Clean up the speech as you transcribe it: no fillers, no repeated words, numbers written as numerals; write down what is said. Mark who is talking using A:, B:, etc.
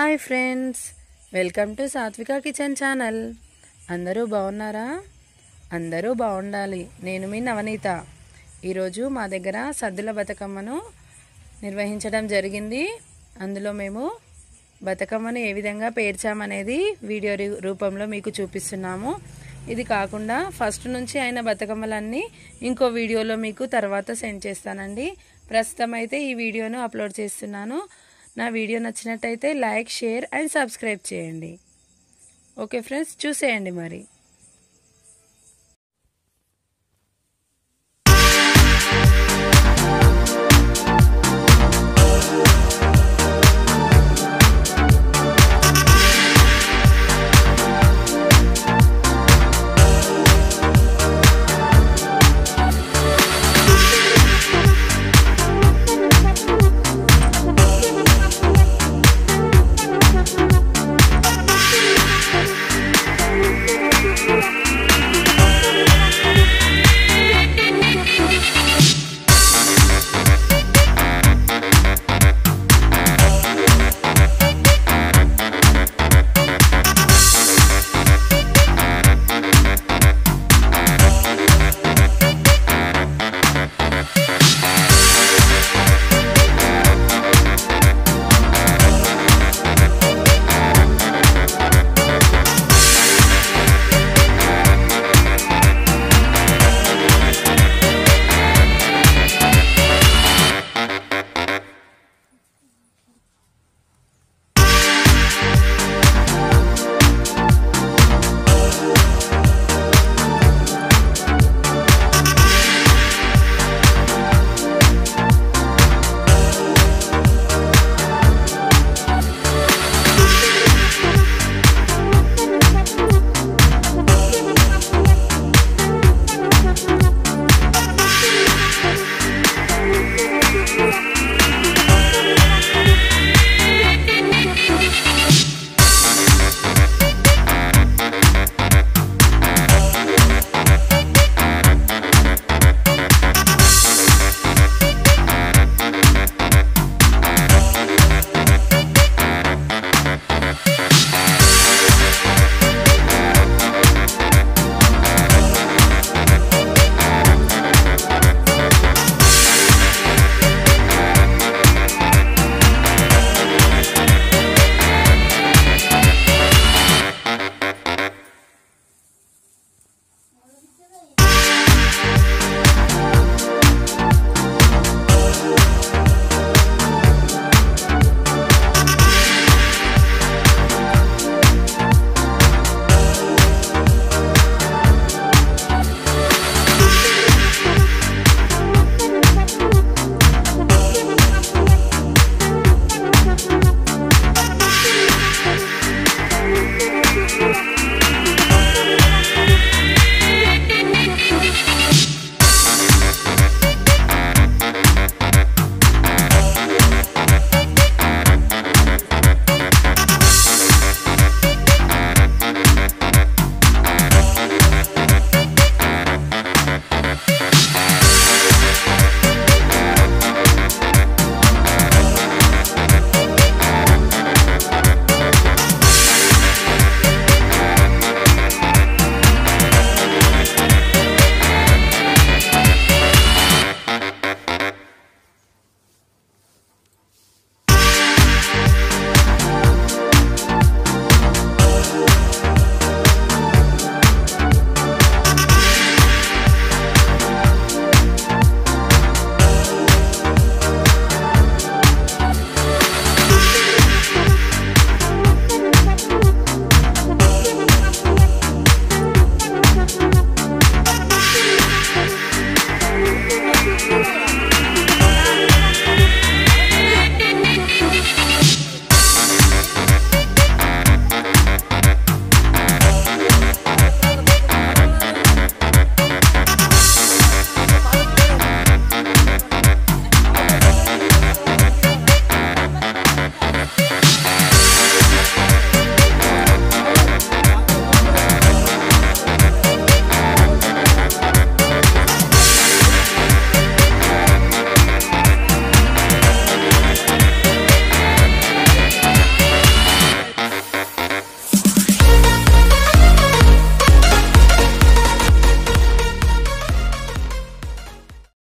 A: Hi friends, welcome to Sathvika kitchen channel. అందరూ బాగున్నారా? అందరూ బాగుండాలి. నేను మీ నవనీత. ఈరోజు మా దగ్గర సద్దుల బతుకమ్మను నిర్వహించడం జరిగింది. అందులో మేము బతుకమ్మను ఏ విధంగా పేర్చామనేది వీడియో రూపంలో మీకు చూపిస్తున్నాము. ఇది కాకుండా ఫస్ట్ నుంచి అయిన బతుకమ్మలన్నీ ఇంకో వీడియోలో మీకు తర్వాత సెండ్ చేస్తానండి. ప్రస్తుతం అయితే ఈ వీడియోను అప్లోడ్ చేస్తున్నాను. నా వీడియో నచ్చినట్టయితే లైక్, షేర్ అండ్ సబ్స్క్రైబ్ చేయండి. ఓకే ఫ్రెండ్స్, చూసేయండి మరి.